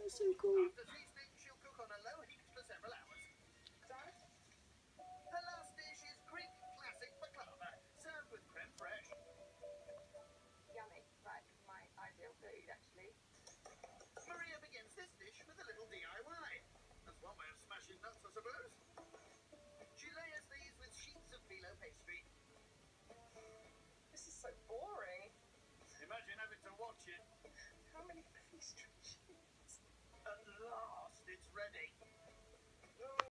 That's so cool. After seasoning, she'll cook on a low heat for several hours. Dad? Her last dish is Greek classic baklava, served with creme fraiche. Yummy. Like my ideal food, actually. Maria begins this dish with a little DIY. That's one way of smashing nuts, I suppose. She layers these with sheets of phyllo pastry. This is so boring. Imagine having to watch it. How many pastry sheets? At last, it's ready.